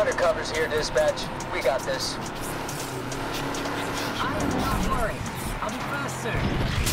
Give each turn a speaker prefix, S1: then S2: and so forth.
S1: Undercover's here, dispatch. We got this.
S2: I am not worried. I'll be fast soon.